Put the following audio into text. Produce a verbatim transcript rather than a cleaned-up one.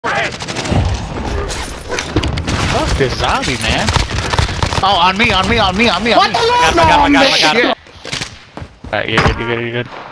Fuck this zombie, man. Oh, on me, on me, on me, on me, on What me. the I got him, I got him, I got him, I got him. Shit. Alright, you're good, you're good, you're good.